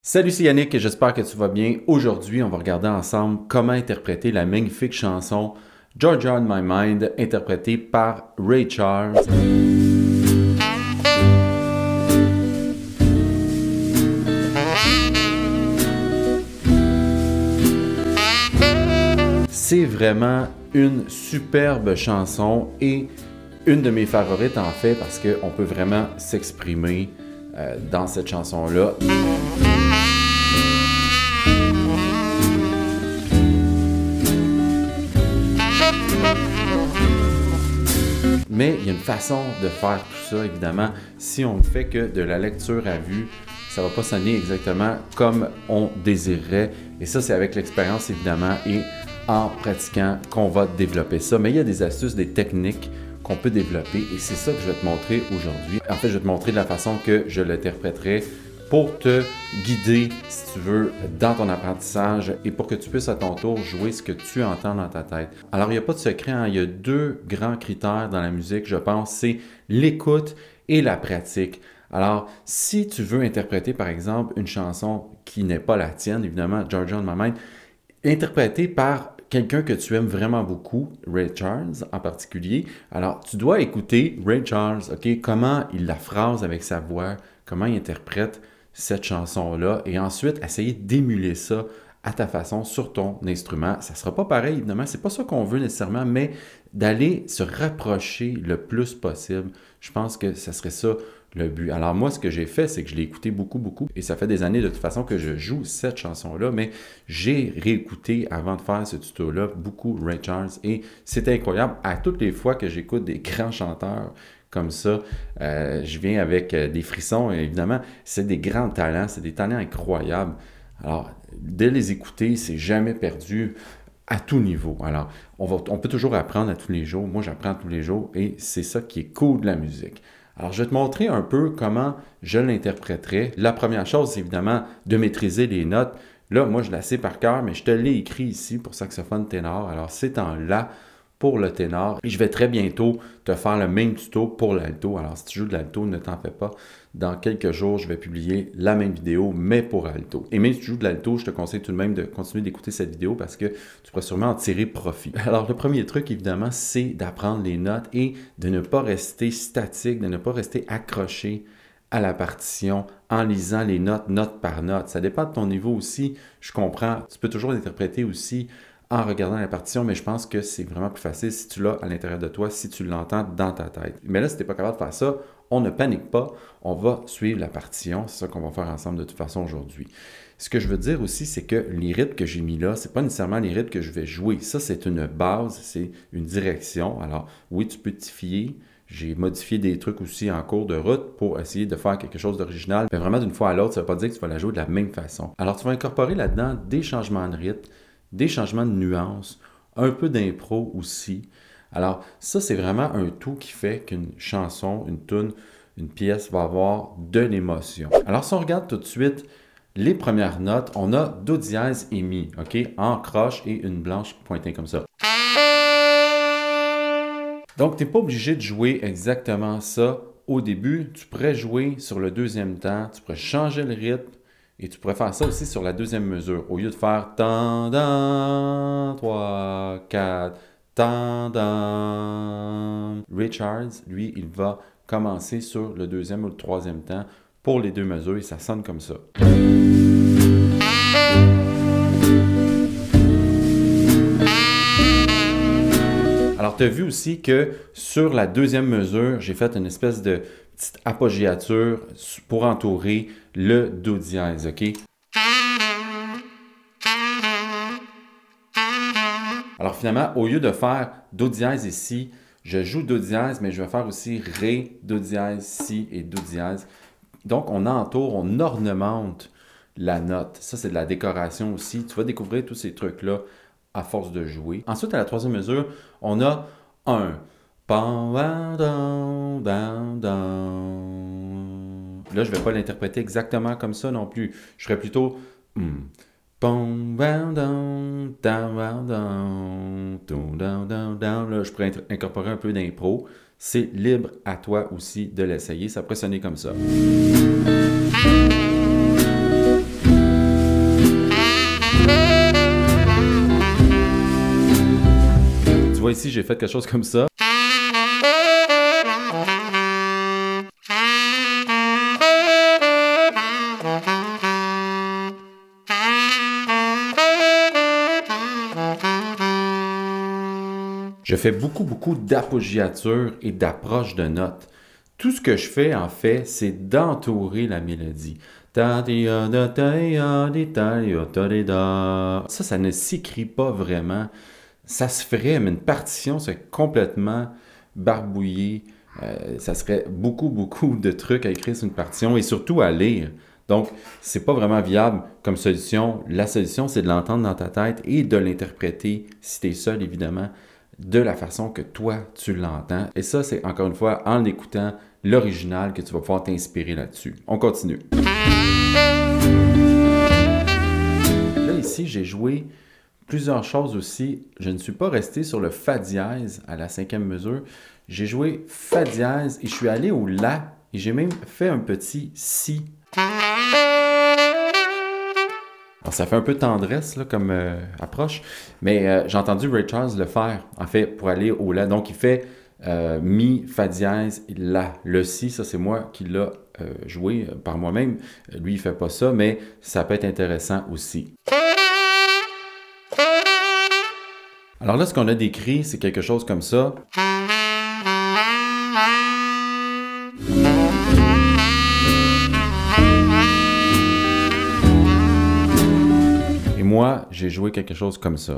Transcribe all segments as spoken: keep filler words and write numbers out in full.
Salut, c'est Yannick et j'espère que tu vas bien. Aujourd'hui, on va regarder ensemble comment interpréter la magnifique chanson Georgia on My Mind, interprétée par Ray Charles. C'est vraiment une superbe chanson et une de mes favorites en fait parce qu'on peut vraiment s'exprimer euh, dans cette chanson-là. Mais il y a une façon de faire tout ça, évidemment. Si on ne fait que de la lecture à vue, ça ne va pas sonner exactement comme on désirerait. Et ça, c'est avec l'expérience, évidemment, et en pratiquant qu'on va développer ça. Mais il y a des astuces, des techniques qu'on peut développer et c'est ça que je vais te montrer aujourd'hui. En fait, je vais te montrer de la façon que je l'interpréterai pour te guider, si tu veux, dans ton apprentissage et pour que tu puisses à ton tour jouer ce que tu entends dans ta tête. Alors, il n'y a pas de secret, hein? Il y a deux grands critères dans la musique, je pense, c'est l'écoute et la pratique. Alors, si tu veux interpréter, par exemple, une chanson qui n'est pas la tienne, évidemment, Georgia on My Mind, interprétée par quelqu'un que tu aimes vraiment beaucoup, Ray Charles en particulier, alors tu dois écouter Ray Charles, ok, comment il la phrase avec sa voix, comment il interprète cette chanson-là, et ensuite essayer d'émuler ça à ta façon sur ton instrument. Ça ne sera pas pareil, évidemment, c'est pas ça qu'on veut nécessairement, mais d'aller se rapprocher le plus possible. Je pense que ça serait ça le but. Alors moi, ce que j'ai fait, c'est que je l'ai écouté beaucoup, beaucoup, et ça fait des années de toute façon que je joue cette chanson-là, mais j'ai réécouté avant de faire ce tuto-là beaucoup Ray Charles, et c'est incroyable. À toutes les fois que j'écoute des grands chanteurs comme ça, euh, je viens avec euh, des frissons, et évidemment, c'est des grands talents, c'est des talents incroyables. Alors, de les écouter, c'est jamais perdu à tout niveau. Alors, on, va, on peut toujours apprendre à tous les jours. Moi, j'apprends tous les jours, et c'est ça qui est cool de la musique. Alors, je vais te montrer un peu comment je l'interpréterai. La première chose, c'est évidemment de maîtriser les notes. Là, moi, je la sais par cœur, mais je te l'ai écrit ici pour saxophone ténor. Alors, c'est en La pour le ténor. Et je vais très bientôt te faire le même tuto pour l'alto. Alors, si tu joues de l'alto, ne t'en fais pas. Dans quelques jours, je vais publier la même vidéo, mais pour alto. Et même si tu joues de l'alto, je te conseille tout de même de continuer d'écouter cette vidéo parce que tu pourras sûrement en tirer profit. Alors, le premier truc, évidemment, c'est d'apprendre les notes et de ne pas rester statique, de ne pas rester accroché à la partition en lisant les notes, note par note. Ça dépend de ton niveau aussi. Je comprends. Tu peux toujours l'interpréter aussi en regardant la partition, mais je pense que c'est vraiment plus facile si tu l'as à l'intérieur de toi, si tu l'entends dans ta tête. Mais là, si tu n'es pas capable de faire ça, on ne panique pas, on va suivre la partition. C'est ça qu'on va faire ensemble de toute façon aujourd'hui. Ce que je veux dire aussi, c'est que les rythmes que j'ai mis là, ce n'est pas nécessairement les rythmes que je vais jouer. Ça, c'est une base, c'est une direction. Alors, oui, tu peux t'y fier. J'ai modifié des trucs aussi en cours de route pour essayer de faire quelque chose d'original. Mais vraiment, d'une fois à l'autre, ça ne veut pas dire que tu vas la jouer de la même façon. Alors, tu vas incorporer là-dedans des changements de rythme, des changements de nuances, un peu d'impro aussi. Alors, ça, c'est vraiment un tout qui fait qu'une chanson, une tune, une pièce va avoir de l'émotion. Alors, si on regarde tout de suite les premières notes, on a Do dièse et Mi, OK? En croche et une blanche pointée comme ça. Donc, tu n'es pas obligé de jouer exactement ça au début. Tu pourrais jouer sur le deuxième temps, tu pourrais changer le rythme, et tu pourrais faire ça aussi sur la deuxième mesure. Au lieu de faire tan, dan, trois, quatre, tan, dan. Ray Charles, lui, il va commencer sur le deuxième ou le troisième temps pour les deux mesures et ça sonne comme ça. Alors, tu as vu aussi que sur la deuxième mesure, j'ai fait une espèce de petite appoggiature pour entourer le Do dièse, OK? Alors finalement, au lieu de faire Do dièse ici, je joue Do dièse, mais je vais faire aussi Ré, Do dièse, Si et Do dièse. Donc on entoure, on ornemente la note. Ça, c'est de la décoration aussi. Tu vas découvrir tous ces trucs-là à force de jouer. Ensuite, à la troisième mesure, on a un. Là, je ne vais pas l'interpréter exactement comme ça non plus. Je ferais plutôt hmm. Là, je pourrais incorporer un peu d'impro. C'est libre à toi aussi de l'essayer. Ça pourrait sonner comme ça. ici, j'ai fait quelque chose comme ça. Je fais beaucoup, beaucoup d'apoggiature et d'approche de notes. Tout ce que je fais, en fait, c'est d'entourer la mélodie. Ça, ça ne s'écrit pas vraiment. Ça se ferait, mais une partition, c'est complètement barbouillé. Euh, ça serait beaucoup, beaucoup de trucs à écrire sur une partition et surtout à lire. Donc, c'est pas vraiment viable comme solution. La solution, c'est de l'entendre dans ta tête et de l'interpréter, si tu es seul, évidemment, de la façon que toi, tu l'entends. Et ça, c'est encore une fois en écoutant l'original que tu vas pouvoir t'inspirer là-dessus. On continue. Là, ici, j'ai joué plusieurs choses aussi. Je ne suis pas resté sur le Fa dièse à la cinquième mesure. J'ai joué Fa dièse et je suis allé au La et j'ai même fait un petit Si. Alors, ça fait un peu tendresse là, comme euh, approche, mais euh, j'ai entendu Ray Charles le faire, en fait, pour aller au La. Donc, il fait euh, Mi, Fa dièse, La. Le Si, ça, c'est moi qui l'a euh, joué par moi-même. Lui, il ne fait pas ça, mais ça peut être intéressant aussi. Alors là, ce qu'on a décrit, c'est quelque chose comme ça. Et moi, j'ai joué quelque chose comme ça.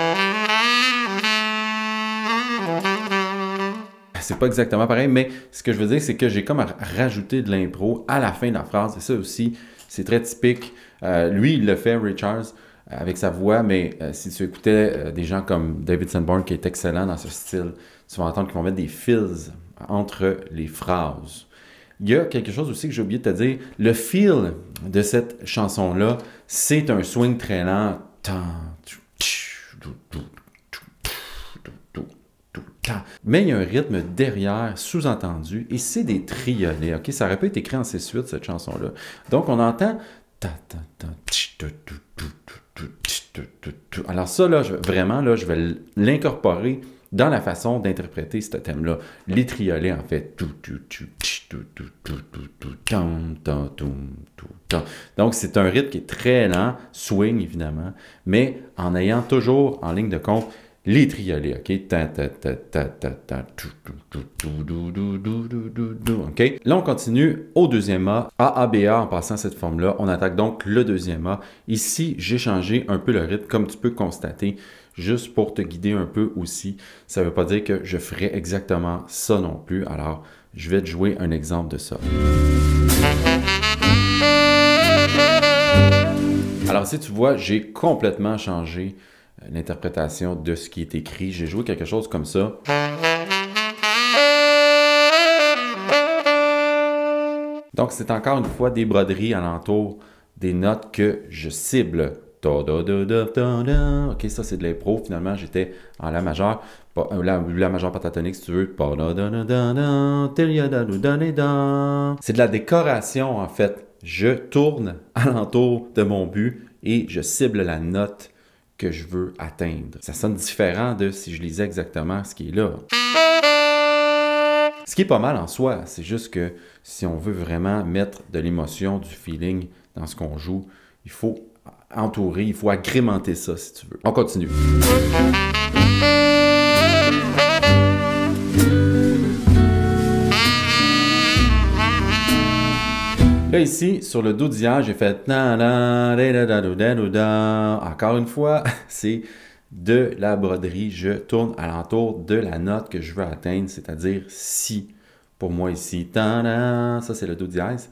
C'est pas exactement pareil, mais ce que je veux dire, c'est que j'ai comme rajouté de l'impro à la fin de la phrase. Et ça aussi, c'est très typique. Euh, lui, il le fait, Ray Charles, avec sa voix, mais euh, si tu écoutais euh, des gens comme David Sanborn, qui est excellent dans ce style, tu vas entendre qu'ils vont mettre des fills entre les phrases. Il y a quelque chose aussi que j'ai oublié de te dire. Le feel de cette chanson-là, c'est un swing très lent. Mais il y a un rythme derrière, sous-entendu, et c'est des triolets. Okay? Ça aurait pu être écrit en six huit, cette chanson-là. Donc, on entend... Alors ça, là, je, vraiment, là, je vais l'incorporer dans la façon d'interpréter ce thème-là. Les triolets, en fait. Donc, c'est un rythme qui est très lent, swing, évidemment, mais en ayant toujours en ligne de compte les triolets, OK? OK? Là, on continue au deuxième A. A, A, B, A, en passant cette forme-là. On attaque donc le deuxième A. Ici, j'ai changé un peu le rythme, comme tu peux constater, juste pour te guider un peu aussi. Ça ne veut pas dire que je ferai exactement ça non plus. Alors, je vais te jouer un exemple de ça. Alors, si tu vois, j'ai complètement changé l'interprétation de ce qui est écrit. J'ai joué quelque chose comme ça. Donc, c'est encore une fois des broderies alentour des notes que je cible. OK, ça, c'est de l'impro. Finalement, j'étais en La majeur. La, la majeur pentatonique, si tu veux. C'est de la décoration, en fait. Je tourne alentour de mon but et je cible la note que je veux atteindre. Ça sonne différent de si je lisais exactement ce qui est là. Ce qui est pas mal en soi, c'est juste que si on veut vraiment mettre de l'émotion, du feeling dans ce qu'on joue, il faut entourer, il faut agrémenter ça si tu veux. On continue. Là, ici, sur le Do dièse, j'ai fait... Encore une fois, c'est de la broderie. Je tourne alentour de la note que je veux atteindre, c'est-à-dire Si. Pour moi, ici. Ça, c'est le Do dièse.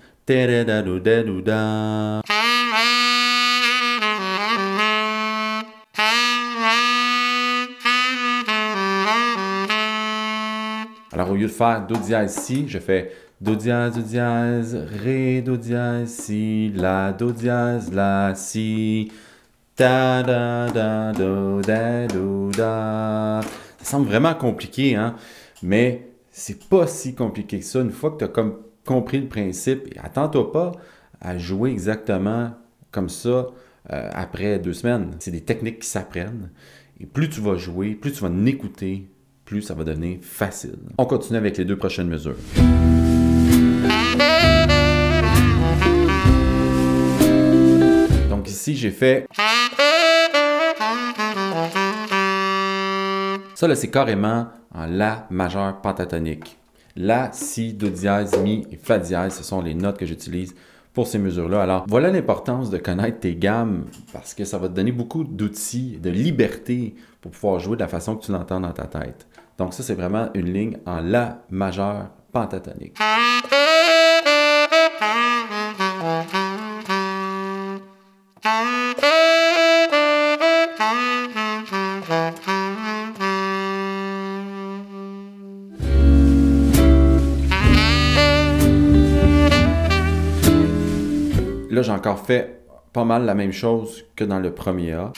Alors, au lieu de faire Do dièse Si, je fais... Do dièse, Do dièse, Ré, Do dièse, Si, La, Do dièse, La, Si, Da, da, da, Do, da, Do, da. Ça semble vraiment compliqué, hein? Mais c'est pas si compliqué que ça. Une fois que tu as comme compris le principe, attends-toi pas à jouer exactement comme ça euh, après deux semaines. C'est des techniques qui s'apprennent. Et plus tu vas jouer, plus tu vas en écouter, plus ça va devenir facile. On continue avec les deux prochaines mesures. Donc ici, j'ai fait... Ça, là, c'est carrément en La majeur pentatonique. La, Si, Do dièse, Mi et Fa dièse, ce sont les notes que j'utilise pour ces mesures-là. Alors, voilà l'importance de connaître tes gammes parce que ça va te donner beaucoup d'outils, de liberté pour pouvoir jouer de la façon que tu l'entends dans ta tête. Donc ça, c'est vraiment une ligne en La majeur pentatonique. Là, j'ai encore fait pas mal la même chose que dans le premier A.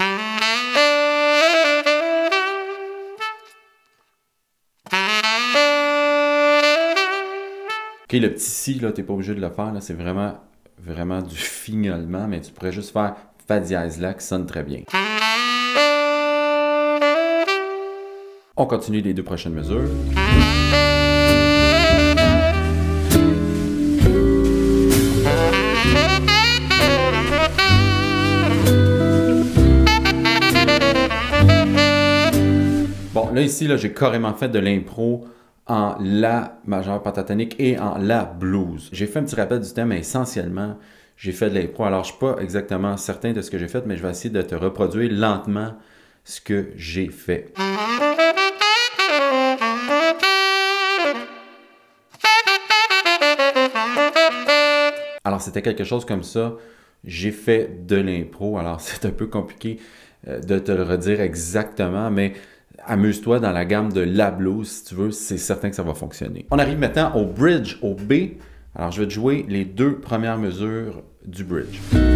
OK, le petit Si, là, t'es pas obligé de le faire. C'est vraiment, vraiment du fignolement, mais tu pourrais juste faire Fa dièse là qui sonne très bien. On continue les deux prochaines mesures. Bon, là, ici, là, j'ai carrément fait de l'impro en La majeur pentatonique et en La blues. J'ai fait un petit rappel du thème, mais essentiellement, j'ai fait de l'impro. Alors, je ne suis pas exactement certain de ce que j'ai fait, mais je vais essayer de te reproduire lentement ce que j'ai fait. Alors, c'était quelque chose comme ça. J'ai fait de l'impro. Alors, c'est un peu compliqué de te le redire exactement, mais amuse-toi dans la gamme de La blues, si tu veux, c'est certain que ça va fonctionner. On arrive maintenant au bridge, au B. Alors, je vais te jouer les deux premières mesures du bridge.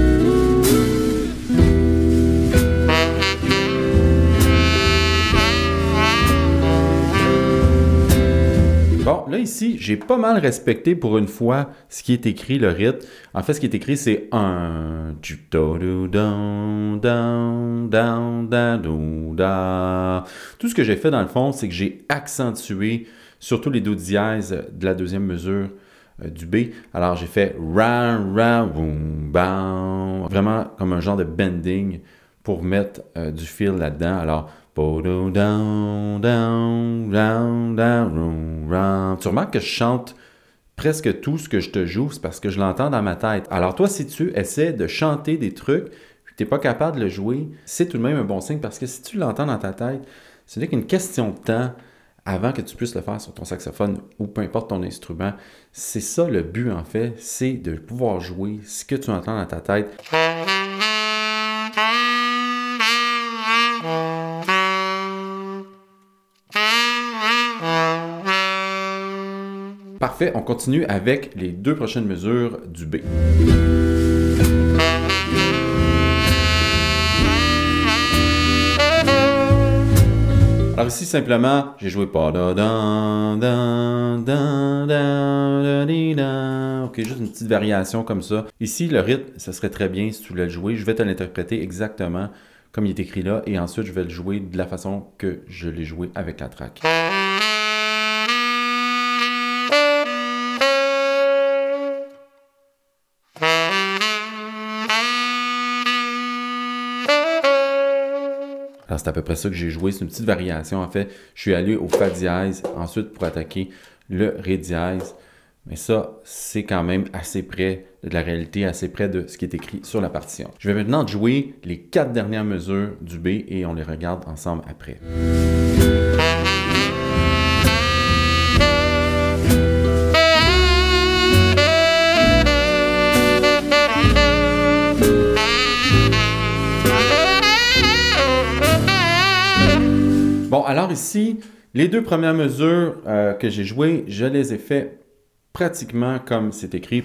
Bon, là ici, j'ai pas mal respecté pour une fois ce qui est écrit, le rythme. En fait, ce qui est écrit, c'est un... Tout ce que j'ai fait dans le fond, c'est que j'ai accentué surtout les Do dièses de la deuxième mesure euh, du B. Alors, j'ai fait ra, ra, boom, bam. Vraiment comme un genre de bending pour mettre euh, du feel là-dedans. Alors, tu remarques que je chante presque tout ce que je te joue, c'est parce que je l'entends dans ma tête. Alors toi, si tu essaies de chanter des trucs, puis tu n'es pas capable de le jouer, c'est tout de même un bon signe, parce que si tu l'entends dans ta tête, ce n'est qu'une question de temps avant que tu puisses le faire sur ton saxophone ou peu importe ton instrument. C'est ça le but, en fait, c'est de pouvoir jouer ce que tu entends dans ta tête. Parfait, on continue avec les deux prochaines mesures du B. Alors ici, simplement, j'ai joué pas da da da da da da. Ok, juste une petite variation comme ça. Ici, le rythme, ça serait très bien si tu voulais le jouer. Je vais te l'interpréter exactement comme il est écrit là, et ensuite, je vais le jouer de la façon que je l'ai joué avec la track. Alors, c'est à peu près ça que j'ai joué. C'est une petite variation, en fait. Je suis allé au Fa dièse, ensuite pour attaquer le Ré dièse. Mais ça, c'est quand même assez près de la réalité, assez près de ce qui est écrit sur la partition. Je vais maintenant jouer les quatre dernières mesures du B et on les regarde ensemble après. Bon, alors ici, les deux premières mesures euh, que j'ai jouées, je les ai fait pratiquement comme c'est écrit.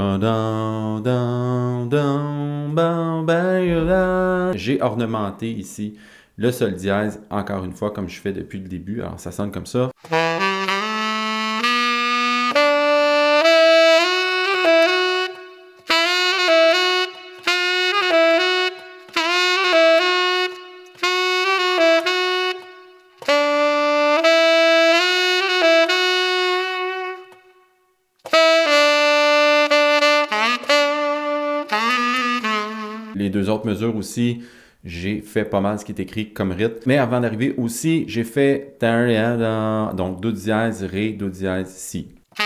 J'ai ornementé ici le Sol dièse, encore une fois, comme je fais depuis le début. Alors, ça sonne comme ça. Les deux autres mesures aussi, j'ai fait pas mal ce qui est écrit comme rythme. Mais avant d'arriver aussi, j'ai fait donc Do dièse, Ré, Do dièse, Si.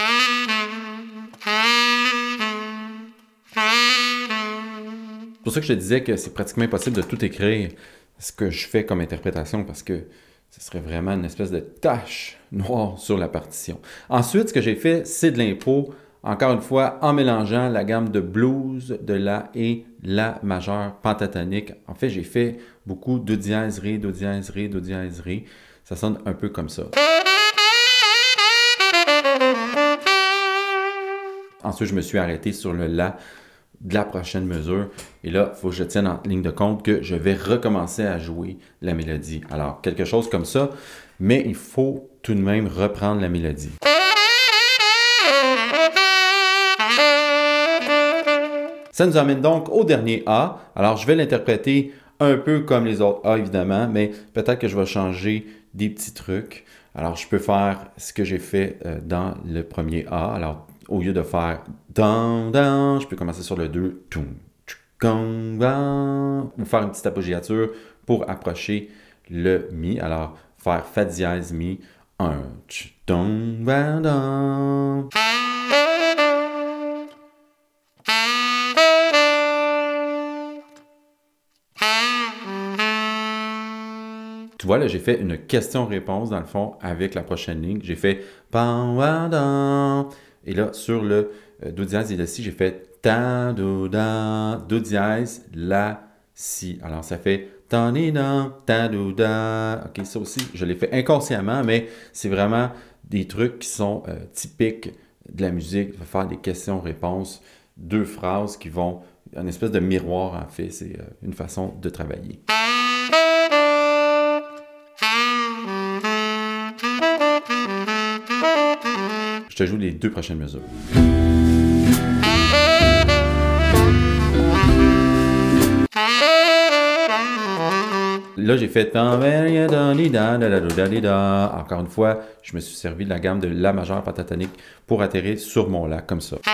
C'est pour ça que je te disais que c'est pratiquement impossible de tout écrire ce que je fais comme interprétation parce que ce serait vraiment une espèce de tache noire sur la partition. Ensuite, ce que j'ai fait, c'est de l'impro, encore une fois, en mélangeant la gamme de blues, de La et La majeur pentatonique. En fait, j'ai fait beaucoup Do dièse, Ré, Do dièse, Ré, Do dièse, Ré. Ça sonne un peu comme ça. Ensuite, je me suis arrêté sur le La de la prochaine mesure. Et là, il faut que je tienne en ligne de compte que je vais recommencer à jouer la mélodie. Alors, quelque chose comme ça, mais il faut tout de même reprendre la mélodie. Ça nous amène donc au dernier A. Alors, je vais l'interpréter un peu comme les autres A, évidemment, mais peut-être que je vais changer des petits trucs. Alors, je peux faire ce que j'ai fait euh, dans le premier A. Alors, au lieu de faire dan, dan, je peux commencer sur le deux, ou faire une petite appoggiature pour approcher le Mi. Alors, faire Fa dièse, Mi, un, dan, dan, dan. Tu vois, là, j'ai fait une question-réponse, dans le fond, avec la prochaine ligne. J'ai fait et là, sur le euh, Do dièse et le Si, j'ai fait ta, do, da, Do dièse, La, Si. Alors, ça fait ta, ni, da, ta, do, da. OK, ça aussi, je l'ai fait inconsciemment, mais c'est vraiment des trucs qui sont euh, typiques de la musique. Il va faire des questions-réponses, deux phrases qui vont, une espèce de miroir, en fait. C'est euh, une façon de travailler. Je te joue les deux prochaines mesures. Là, j'ai fait encore une fois, je me suis servi de la gamme de La majeur pentatonique pour atterrir sur mon La, comme ça.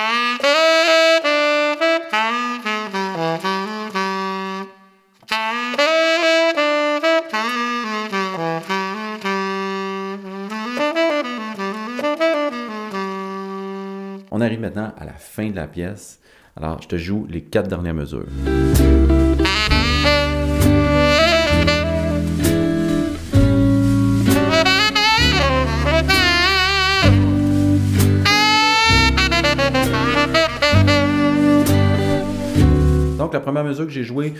On arrive maintenant à la fin de la pièce. Alors, je te joue les quatre dernières mesures. Donc, la première mesure que j'ai jouée,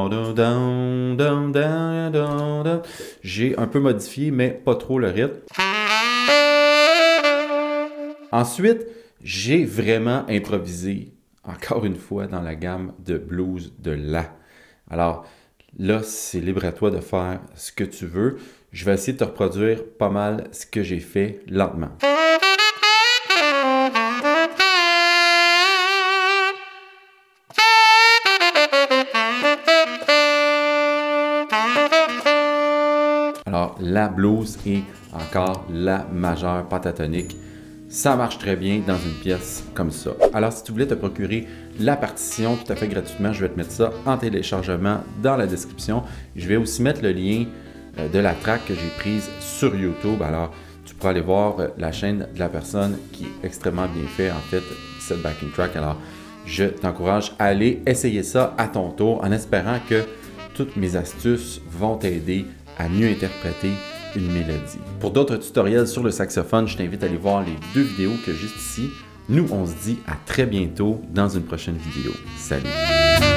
j'ai un peu modifié, mais pas trop le rythme. Ensuite, j'ai vraiment improvisé, encore une fois, dans la gamme de blues de La. Alors, là, c'est libre à toi de faire ce que tu veux. Je vais essayer de te reproduire pas mal ce que j'ai fait lentement. Alors, La blues et encore La majeure pentatonique. Ça marche très bien dans une pièce comme ça. Alors, si tu voulais te procurer la partition tout à fait gratuitement, je vais te mettre ça en téléchargement dans la description. Je vais aussi mettre le lien de la track que j'ai prise sur YouTube. Alors, tu pourras aller voir la chaîne de la personne qui est extrêmement bien faite, en fait, cette backing track. Alors, je t'encourage à aller essayer ça à ton tour en espérant que toutes mes astuces vont t'aider à mieux interpréter une mélodie. Pour d'autres tutoriels sur le saxophone, je t'invite à aller voir les deux vidéos que juste ici. Nous, on se dit à très bientôt dans une prochaine vidéo. Salut!